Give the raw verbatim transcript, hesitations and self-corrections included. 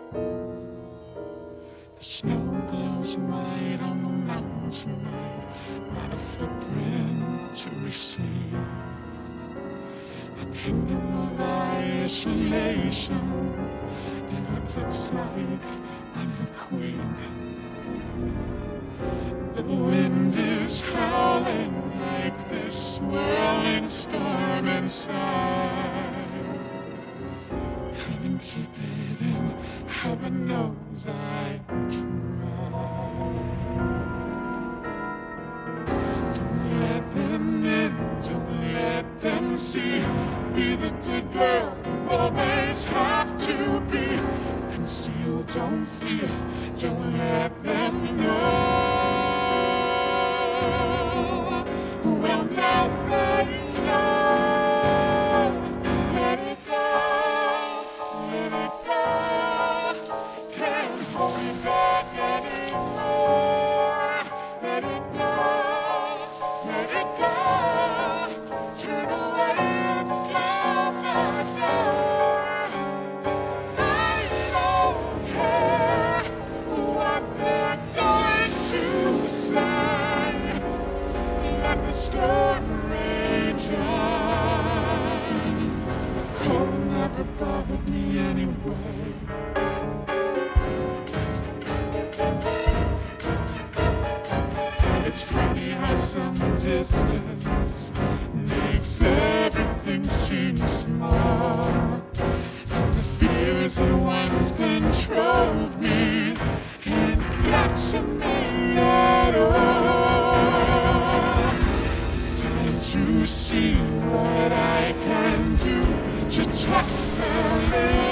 The snow glows white on the mountain tonight, not a footprint to be seen. A kingdom of isolation, and it looks like I'm the queen. The wind is howling like this swirling storm inside. Come and keep it in, heaven knows I try. Don't let them in, don't let them see. Be the good girl you always have to be. Conceal, don't fear, don't let them know. Well, now they know. Let it go, let it go. Can't hold it back anymore. Let it go, let it go. Turn away and slam the door. I don't care what they're going to say. Let the storm rage on. Cold never bothered me anyway. It's funny how some distance makes everything seem small. And the fears that once controlled me can't get to me at all. It's time to see what I can do to trust them.